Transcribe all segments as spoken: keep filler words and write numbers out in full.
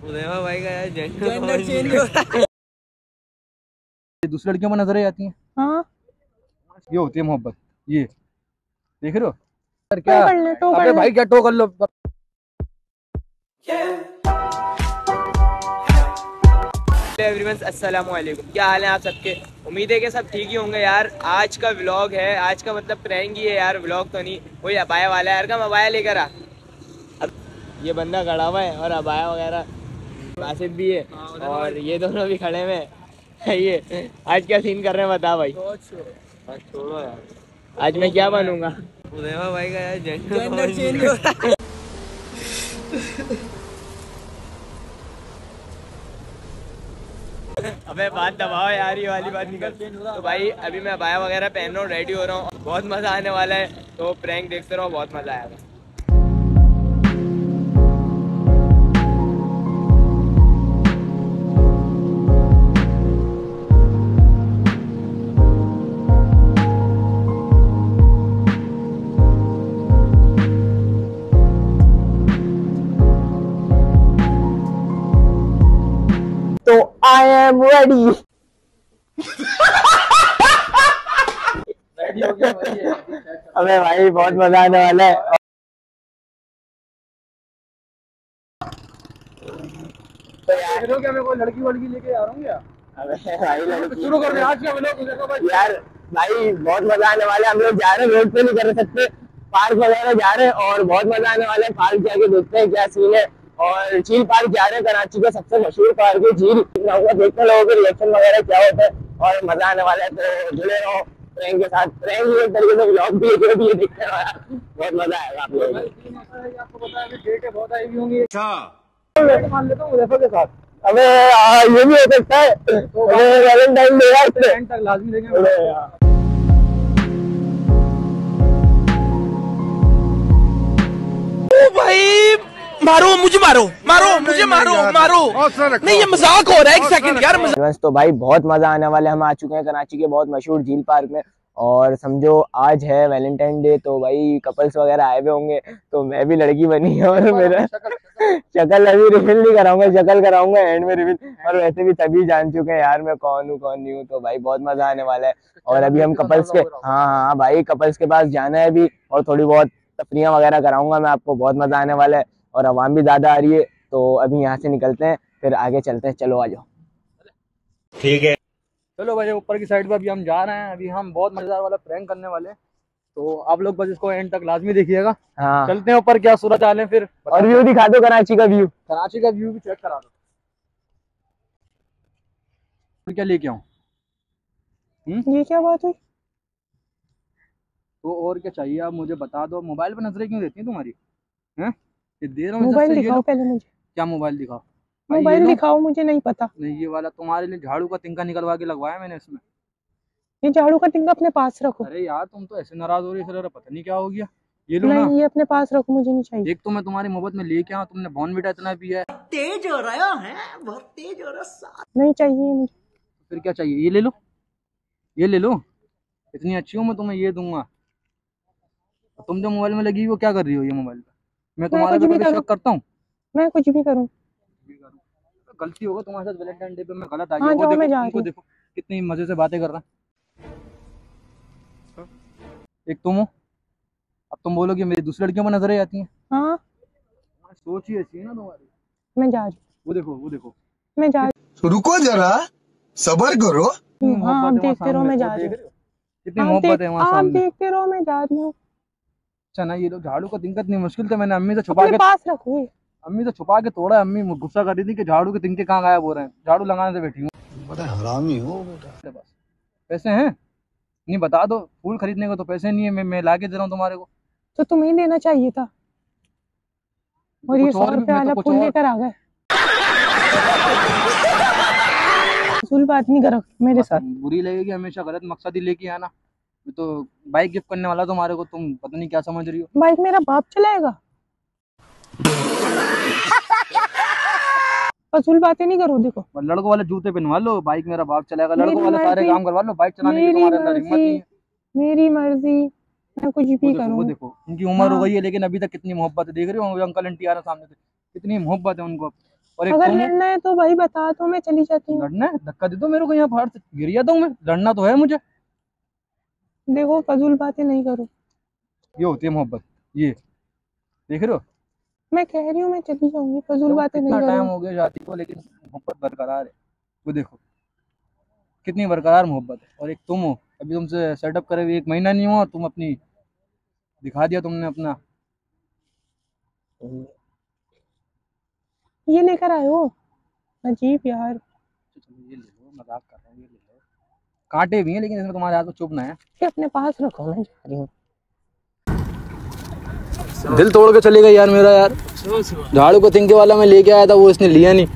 उदयमा भाई का gender change हो रहा है। दूसरी लड़कियों में नजरें आती हैं। हाँ, ये होती है मोहब्बत। ये देख रहे हो क्या? अबे भाई क्या टो कर लो। एवरीवन अस्सलामु अलैकुम, क्या हाल है आप सबके? उम्मीद है कि सब ठीक ही होंगे यार। आज का व्लॉग है, आज का मतलब प्रैंक ही है यार, व्लॉग तो नहीं। वही अबाया वाला है यार, का अबाया लेकर आ। अब ये बंदा खड़ा हुआ है और अबाया वगैरह बासित भी है और ये दोनों भी खड़े हुए हैं। ये आज क्या सीन कर रहे हैं बता भाई। छोड़ो यार, आज मैं क्या बनूंगा? उदयमा भाई का यार जेंडर चेंज हो रहा है। अबे बात दबाओ यार, ये वाली बात निकल। तो भाई अभी मैं अबाया वगैरह पहन रहा हूँ, रेडी हो रहा हूँ, बहुत मजा आने वाला है। तो प्रैंक देखते रहो, बहुत मजा आएगा। तो आई एम रेडी। अबे भाई बहुत मजा आने वाला है। तो यार क्या मैं कोई लड़की वड़की लेके आ रहा हूँ क्या? अबे भाई लड़की शुरू कर दे आज का व्लॉग। यार भाई बहुत मजा आने वाला है। हम लोग जा रहे हैं, रोड पे नहीं कर सकते, पार्क वगैरह जा रहे हैं और बहुत मजा आने वाला है। पार्क जाके देखते हैं क्या सीन है। और झील पार्क जा रहे हैं, कराची का सबसे मशहूर पार्क है झील। देखते लोगों के रिएक्शन वगैरह क्या होता है और मजा आने वाला है। तो जुड़े रहो प्रैंक के साथ। प्रैंक भी एक तरीके से व्लॉग भी है, जो भी ये देखते हैं बहुत मजा आएगा आप लोगों को। आपको पता है डेटें बहुत आई हुई होंगी। अच्छा मान लेता हूँ मुजफ्फर के साथ। अबे ये भी हो सकता है, वैलेंटाइन डे है, तक लाजमी देंगे। भाई मारो मुझे, मारो मारो मुझे, मारो मारो। नहीं ये मजाक हो रहा है, एक सेकंड यार। तो भाई बहुत मजा आने वाले। हम आ चुके हैं कराची के बहुत मशहूर झील पार्क में और समझो आज है वैलेंटाइन डे, तो भाई कपल्स वगैरह आए हुए होंगे। तो मैं भी लड़की बनी है और मेरा शक्ल अभी रिवील नहीं कराऊंगा, शक्ल कराऊंगा एंड में रिवील। और वैसे भी सभी जान चुके हैं यार मैं कौन हूँ कौन नहीं हूँ। तो भाई बहुत मजा आने वाला है। और अभी हम कपल्स के हाँ हाँ भाई कपल्स के पास जाना है अभी, और थोड़ी बहुत तफरियाँ वगैरह कराऊंगा मैं आपको। बहुत मजा आने वाला है और आवाम भी ज्यादा आ रही है। तो अभी यहाँ से निकलते हैं, फिर आगे चलते हैं। चलो आ जाओ। ठीक है चलो भाई ऊपर की साइड पे अभी हम जा रहे हैं। अभी हम बहुत मजेदार वाला प्रैंक करने वाले हैं, तो आप लोग बस इसको एंड तक लाजमी देखिएगा। हाँ चलते हैं ऊपर, क्या सूरत हाल है फिर। और व्यू दिखा दो कराची का व्यू। कराची का व्यू भी चेक करा दो। क्या लेके आऊँ? ये क्या बात है? तो और क्या चाहिए आप मुझे बता दो। मोबाइल पे नजरें क्यों देती हैं तुम्हारी? हैं ये दे रहा हूँ। मोबाइल दिखाओ पहले मुझे। क्या मोबाइल दिखाओ? मोबाइल दिखाओ, मुझे नहीं पता। नहीं ये वाला तुम्हारे लिए झाड़ू का तिनका निकलवा के लगवाया मैंने इसमें। ये झाड़ू का तिनका अपने पास रखो। अरे यार तुम तो ऐसे नाराज हो रही है, पता नहीं क्या हो गया। ये लो ना। नहीं ये अपने पास रखो, मुझे नहीं चाहिए। एक तो मैं तुम्हारी मोहब्बत में लेके आऊँ, तुमने बॉर्नविटा इतना पिया है। तेज हो रहा है, बहुत तेज हो रहा। नहीं चाहिए मुझे। फिर क्या चाहिए? ये ले लो, ये ले लो। इतनी अच्छी हूँ मैं, तुम्हें ये दूंगा। तुम जो मोबाइल में लगी वो क्या कर रही हो ये मोबाइल पे? मैं तुम्हारे पे कभी शक करता हूँ? मैं कुछ भी करूँ? गलती होगा तुम्हारे साथ, वैलेंटाइन डे पे मैं गलत आ गया। हाँ, वो देखो, जा तुमको देखो कितनी मजे से बातें कर रहा है। एक तुम हो, अब तुम बोलोगे मेरी दूसरी लड़कियों में नजरें आती हैं। हाँ सोच ही ऐसी है ना तुम्हारी। मैं जा रही हूँ। वो देखो वो देखो मैं जा रही हूँ। रुको जरा सबर करो। हाँ आप देखते रहो, मैं जा रही हूँ। कितनी मोहब्बत है वहाँ आप सामने। देखते रहो, मैं जा रही हूँ। अच्छा ना, ये लोग झाड़ू का तिनका इतनी मुश्किल से मैंने अम्मी से छुपा के पास रखो। अम्मी से छुपा के तोड़ा। अम्मी गुस्सा कर रही थी कि झाड़ू के तिनके कहाँ गायब हो रहे हैं। झाड़ू लगाने से बैठी हूँ। बड़ा हरामी हो बेटा। बस पैसे हैं नहीं बता दो। फूल खरीदने को तो पैसे नहीं है, मैं मैं ला के दे रहा हूँ तुम्हारे को। तो तुम्हें देना चाहिए था। और ये सौ रुपए वाला फूल लेकर आ गए। फूल बात नहीं करो मेरे साथ, बुरी लगेगी। हमेशा गलत मकसद ही लेके आना। मैं तो बाइक गिफ्ट करने वाला तुम्हारे को, तुम पता नहीं क्या समझ रही हो। बाइक मेरा बाप चलाएगा। फजूल बातें नहीं करो। देखो लड़कों वाले जूते पहनवा लो, बाइक मेरा बाप चलाएगा। लड़कों वाले सारे काम करवा लो, बाइक चलाने की तुम्हारे अंदर हिम्मत नहीं है। मेरी मर्जी, मैं कुछ भी करूं। वो देखो उनकी उम्र हो गई है लेकिन अभी तक कितनी मोहब्बत है। देख रहे हो अंकल आंटी आ रहे सामने से, कितनी मोहब्बत है उनको। और एक अगर तुम हो। लड़ना है तो भाई बता तो मैं चली जाती हूँ। लड़ना है, धक्का दे दो मेरे को, यहाँ बाहर से गिर जाता हूँ मैं। लड़ना तो है मुझे। देखो फजूल बातें नहीं करो। ये होती है मोहब्बत, ये देख रहे हो। मैं कह रही हूँ मैं चली जाऊंगी, फजूल देखो बातें नहीं कितना टाइम करो। हो गया शादी को, लेकिन मोहब्बत बरकरार है। वो देखो कितनी बरकरार मोहब्बत है। और एक तुम हो, अभी तुमसे सेटअप करे हुए एक महीना नहीं हुआ, तुम अपनी दिखा दिया तुमने अपना। ये लेकर आए हो, अजीब यार। चलो ये ले लो, मजाक कर रहा हूँ, ये ले लो। कांटे भी हैं लेकिन इसमें तुम्हारे हाथ में चुभ ना है। ये अपने पास रखो, मैं जा रही हूँ। दिल तोड़ के चले गए यार मेरा यार। झाड़ू को तिनके वाला मैं लेके आया था, वो इसने लिया नहीं।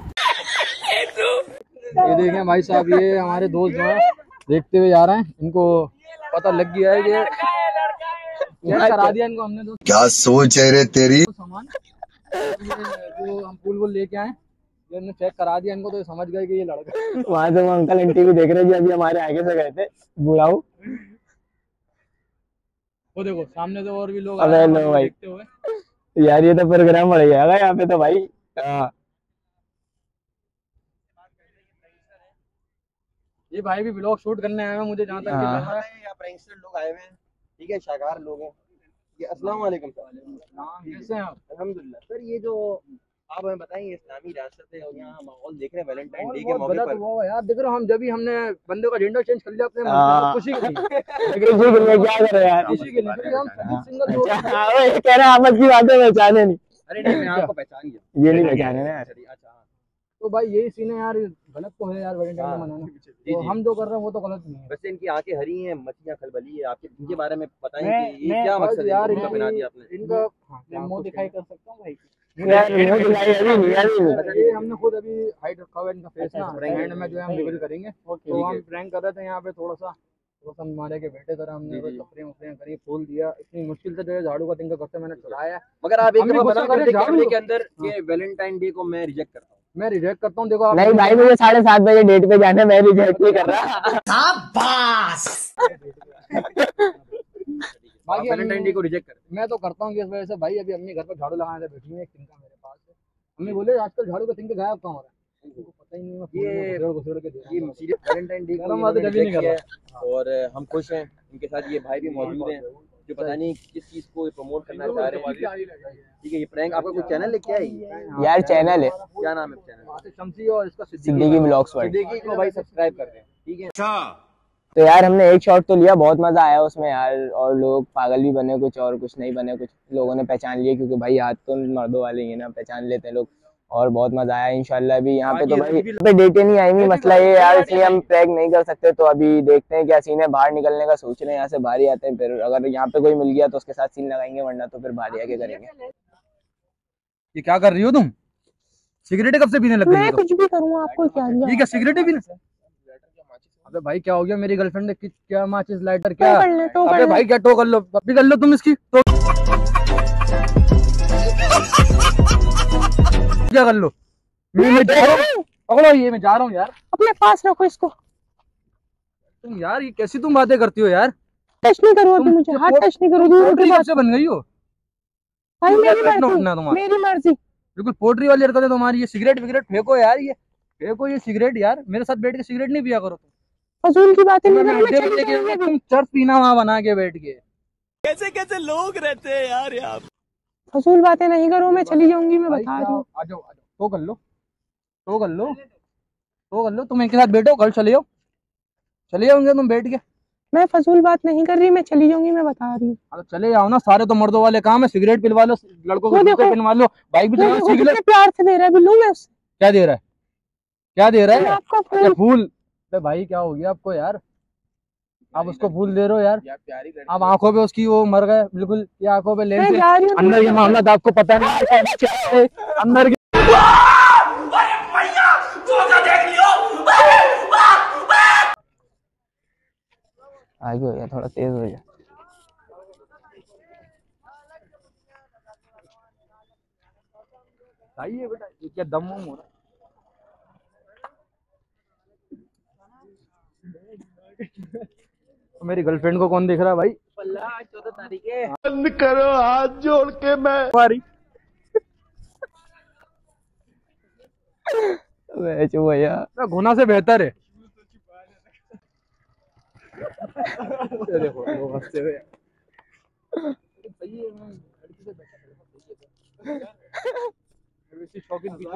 ये देखें भाई साहब, ये हमारे दोस्त जो हैं देखते हुए जा रहे हैं, इनको पता लग गया है कि चेक करा दिया इनको हमने। तो क्या सोच है रे तेरी। सामान ये जो हम फूल वूल लेके आए, ये हमने चेक करा दिया इनको, तो ये समझ गए कि ये लड़का। वहां से वो अंकल आंटी भी देख रहे थे, अभी हमारे आगे से गए थे बुढ़ाऊ। वो देखो सामने तो और भी लोग अबे आ रहे लो हैं भाई। देखते हुए। यार ये तो प्रोग्राम बढ़ जाएगा यहाँ पे तो भाई। हाँ। ये भाई भी ब्लॉग शूट करने आए हैं, मुझे जहाँ तक ये हाँ। लग रहा है। यहाँ प्रैंकस्टर लोग आए हुए हैं, ठीक है, शाकाहार लोग हैं। ये अस्सलाम वालेकुम सर। कैसे हैं आप? अल्हम्दुलिल्लाह सर। ये जो आप हमें बताएंगे, इस्लामी रियासत है और यहाँ माहौल देख रहे हैं वैलेंटाइन और डे के बहुत मौके गलत पर। हुआ है यार। देख रहे हो, हम जब भी हमने बंदे का जेंडर चेंज कर लिया अपने मुल्क में, हाँ। तो खुशी के लिए। किसी के लिए क्या करे यार। खुशी के लिए, क्योंकि हम सभी सिंगल लोग हैं। अच्छा, वो ये कह रहे हैं आपस की बातें पहचाने नहीं। अरे नहीं, मैं आपको पहचान गया। ये नहीं पहचाने ना यार। अच्छा हाँ। तो भाई यही सीन है यार, गलत तो है यार वैलेंटाइन डे मनाना। जी तो जी। हम जो कर रहे हैं वो तो गलत नहीं है। वैसे इनकी आंखें हरी हैं, मछलियाँ खलबली है। आपके इनके बारे में बताएं मैं- कि ये मैं क्या बस मकसद है यार इनका बना दिया आपने। इनका हाँ, मुंह दिखाई कर सकता हूँ भाई। यार मुंह दिखाई अभी नहीं अभी। ये हमने खुद अभी हाइड रखा हुआ है इनका फेस ना, prank एंड में जो है हम रिवील करेंगे। तो ठीक हम है। प्रैंक कर रहे थे यहाँ पे, थोड़ा सा थोड़ा सा मारे के बैठे तरह हमने जी, जी। कपड़े वपड़े करी, फूल दिया। इतनी मुश्किल से जो है झाड़ू का तिनका घर से मैंने चुराया है। मगर आप एक हमने दफा गुस्सा बना करे कर झाड़ू कैमरे को। के अंदर कि वैलेंटाइन डे को मैं रिजेक्ट करता हूँ। मैं रिजेक्ट करता हूँ। देखो आप नहीं भाई, मुझे साढ़े सात बजे डेट पे जाना है, मैं रिजेक्ट नहीं कर रहा। बाकी वैलेंटाइन डे को रिजेक्ट कर। मैं तो करता हूँ कि इस वजह से भाई, अभी अम्मी घर पर झाड़ू लगाने बैठी हुई है, एक तिनका मेरे पास है। अम्मी बोले आजकल झाड़ू का तिनका गायब कहाँ हो रहा है, उनको पता ही नहीं है। ये- घुसेड़ घुसेड़ के दे रहा ये हूँ। सीरियस वैलेंटाइन डे को गरम बातें इन्होंने कभी नहीं reject कर किया है और हम खुश हैं। इनके साथ ये भाई भी मौजूद हैं जो पता नहीं किस चीज को प्रमोट करना चाह रहे हैं। ठीक है, ये प्रैंक आपका कोई चैनल है क्या है? यार चैनल है क्या नाम है चैनल? शमसी और इसका सिद्दीकी ब्लॉग्स वर्ल्ड। सिद्दीकी को भाई सब्सक्राइब कर दें, ठीक है। तो यार हमने एक शॉट तो लिया, बहुत मजा आया उसमें यार। और लोग पागल भी बने कुछ और कुछ नहीं बने, कुछ लोगों ने पहचान लिए, क्योंकि भाई हाथ तो मर्दों वाले ही है ना, पहचान लेते हैं लोग। और बहुत मजा आया इंशाल्लाह। अभी यहाँ पे तो भाई पे डेटें नहीं आएंगी, मसला ये यार, इसलिए हम प्रैंक नहीं कर सकते। तो अभी देखते हैं क्या सीन है। बाहर निकलने का सोच रहे हैं, यहाँ से बाहर ही आते हैं, फिर अगर यहाँ पे कोई मिल गया तो उसके साथ सीन लगाएंगे, वरना तो फिर बाहर ही आके करेंगे। ये क्या कर रही हो तुम? सिगरेट कब से पीने लग गई मैं हो तुम? कुछ भी करूँ आपको क्या ये लिया? क्या सिगरेट ही पीने? अबे भाई क्या हो गया? मेरी गर्लफ्रेंड ने कि- क्या माचिस लाइटर टो क्या? कर ले, टो कर अबे ले। भाई क्या टो कर लो, अब भी कर लो तुम इसकी तो। क्या कर लो? मैं मैं जा रहा हूँ, पकड़ो ये, मैं जा रहा हूँ यार। अपने पास रखो इसको। तुम यार ये कैसी तुम बातें करती हो यार? टच नहीं करो अभी तुम- मुझे, तुम हाथ पोट- टच नहीं करो। दूर पोट्री की बात। कैसे बन गई हो? भाई क्या मेरी पेट मर्जी, उठना तुम्हारा? मेरी मर्जी। बिल्कुल पोट्री वाली हरकत है तुम्हारी। ये सिगरेट विगरेट फेंको यार, ये फेंको ये सिगरेट यार। मेरे साथ बैठ के सिगरेट नहीं पिया करो तुम। फजूल की बातें नहीं मैं करो, मैं अड्डे पे चली लेके जाऊंगी जाऊंगा, अभी। तुम चर्च पीना वहां बना के बैठ के। कैसे कैसे लोग रहते हैं यार यहाँ। फजूल बातें नहीं करो, मैं चली जाऊंगी, मैं भाई बता क्या- रही हूँ। आ जाओ आ जाओ, तो कर लो तो कर लो तो कर लो। तुम इनके साथ बैठो, कल चले जाओ, चले जाओगे तुम बैठ के। मैं फजूल बात नहीं कर रही, मैं चली जाऊंगी, मैं बता रही हूँ। अरे चले जाओ ना, सारे तो मर्दों वाले काम है। सिगरेट पिलवा लो, लड़कों को वो जूते देखो। पहनवा लो, बाइक भी वो चलाना देखो सीख लो। कितने प्यार से दे रहा है बिल्लू, मैं उससे। क्या दे रहा है? क्या दे रहा मैं है? आपका ये फूल। फूल? अरे भाई क्या हो गया आपको यार? आप उसको फूल दे रहे हो यार। आप आंखों पे उसकी वो मर गए बिल्कुल, ये आंखों पे मैं लेंस है। जा रही हूँ। अंदर ये मामला था, आपको पता नहीं अंदर के आगे हो गया, थोड़ा तेज हो गया। भाई ये बेटा ये क्या दम वम हो रहा है? तो मेरी गर्लफ्रेंड को कौन देख रहा है भाई? चौदह तारीख है। बंद करो हाथ जोड़ के मैं हमारी वैसे भैया घुना से बेहतर है। ये देखो लोग हंसते हुए। सही है, मैं लड़की से बेहतर है। शौकीन पीछे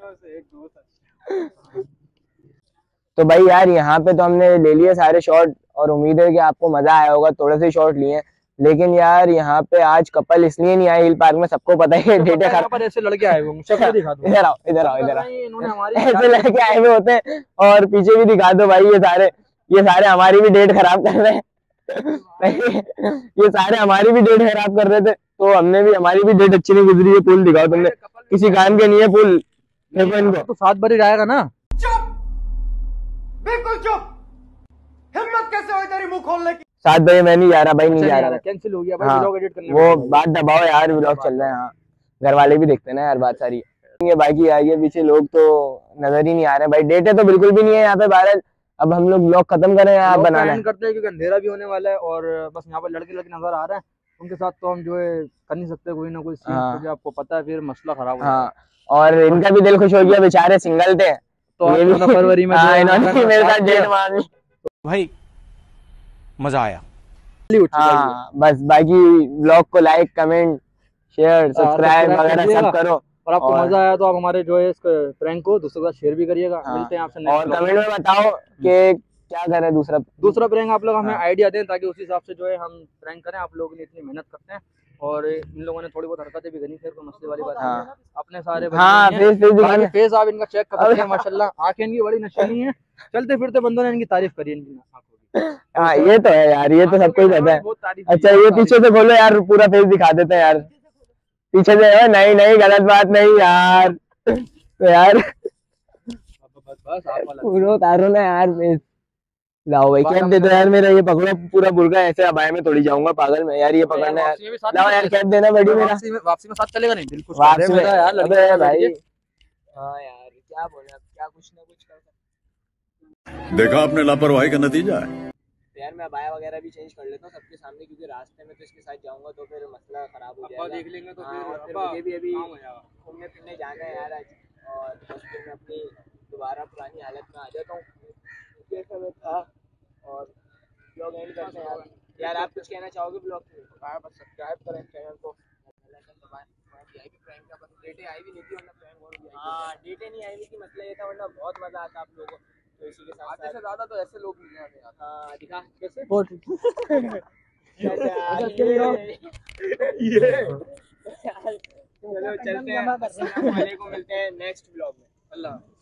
का। तो भाई यार यहाँ पे तो हमने ले लिए सारे शॉट और उम्मीद है कि आपको मजा आया होगा। थोड़े से शॉट लिए, लेकिन यार यहाँ पे आज कपल इसलिए नहीं आए हिल पार्क में, सबको पता है डेटे खराब पर ऐसे लड़के आए हुए शक्ल दिखा दो। इधर आओ इधर आओ इधर आओ, इन्होंने हमारी ऐसे लड़के आए हुए होते हैं। और पीछे भी दिखा दो भाई, ये सारे ये सारे हमारी भी डेट खराब कर रहे हैं। ये सारे हमारी भी डेट खराब कर रहे थे, तो हमने भी हमारी भी डेट अच्छी नहीं गुजरी है। पुल दिखाओ तुमने, किसी काम के नहीं है पुल। देखो इनको तो सात बजे जाएगा ना। बिल्कुल चुप, हिम्मत कैसे हुई तेरी मुंह खोलने की? सात बजे मैं नहीं जा रहा भाई, नहीं जा रहा। कैंसिल हो गया भाई, हाँ, व्लॉग एडिट करने वो बात दबाओ यार, व्लॉग चल रहा है। हाँ, घर वाले भी देखते हैं ना यार, बात सारी। ये बाकी आगे पीछे लोग तो नजर ही नहीं आ रहे भाई। डेटे तो बिल्कुल भी नहीं है यहाँ पे भारत। अब हम लोग ब्लॉग खत्म करें या बनाना है? करते हैं क्योंकि अंधेरा भी होने वाला है और बस यहाँ पर लड़के लड़के नजर आ रहे हैं, उनके साथ तो हम जो है कर नहीं सकते कोई ना कोई सीन, हाँ। क्योंकि आपको पता है फिर मसला खराब हो हाँ, और इनका भी दिल खुश हो गया, बेचारे सिंगल थे तो ये भी फरवरी में हाँ, इन्होंने भी मेरे साथ डेट मार ली। भाई मजा आया। हाँ बस, बाकी ब्लॉग को लाइक कमेंट शेयर सब्सक्राइब वगैरह सब करो। और आपको और- मजा आया तो आप हमारे जो है इस प्रैंक को दूसरों के साथ शेयर भी करिएगा। हाँ। मिलते हैं आपसे और नेक्स्ट कमेंट में बताओ कि क्या करें दूसरा दूसरा प्रैंक आप लोग हमें हाँ। आइडिया दें ताकि उस हिसाब से जो है हम प्रैंक करें। आप लोगों ने इतनी मेहनत करते हैं और इन लोगों ने थोड़ी बहुत हरकतें भी करी, फिर कोई मसले वाली बात हाँ। नहीं है। अपने सारे हाँ बंदे हैं। फेस फेस दिखाने। बाकी फेस आप इनका चेक कर सकते हैं, माशाल्लाह आंखें इनकी बड़ी नशीली हैं। चलते फिरते बंदों ने इनकी तारीफ करी इनकी आंखों की। हाँ ये तो है यार, ये तो सबको ही पता है। बहुत तारीफ अच्छा की, ये बहुत पीछे से बोलो यार, पूरा फेस दिखा देते हैं यार पीछे से। है नहीं नहीं गलत बात नहीं यार। तो यार बस बस आप वाला पूरा उतारो ना यार फेस। लाओ भाई कैप दे दो यार, मेरा ये पकड़ो पूरा बुर्का ऐसे अबाए में थोड़ी जाऊंगा पागल में यार, ये पकड़ना यार। वापसी में भी साथ लाओ यार कैप देना बड़ी मेरा। वापसी में वापसी में साथ चलेगा नहीं बिल्कुल वापसी में यार अबे लड़के भाई। भाई हाँ यार क्या बोले, अब क्या कुछ ना कुछ कर सकते। देखा आपने लापरवाही का नतीजा है। तो यार मैं अबाया वगैरह भी चेंज कर लेता हूँ सबके सामने, क्योंकि रास्ते में तो इसके साथ जाऊंगा तो फिर मसला खराब हो जाएगा। देख लेंगे तो हाँ, और फिर मुझे भी अभी घूमने फिरने जाना है यार आज, और बस फिर मैं अपनी दोबारा पुरानी हालत में आ जाता हूँ जैसा मैं था। और ब्लॉग एंड करते हैं यार। यार आप कुछ कहना चाहोगे ब्लॉग में? हाँ बस सब्सक्राइब करें चैनल को। डेटें आई भी नहीं थी वरना प्रैंक और भी। हाँ डेटें नहीं आई थी, मसला ये था, वरना बहुत मजा आता आप लोगों को। तो इसी के साथ आधे से ज्यादा तो ऐसे लोग मिले हैं यार। हाँ दिखा कैसे चलो चलते हैं, अस्सलाम वालेकुम, मिलते हैं नेक्स्ट ब्लॉग में। अल्लाह।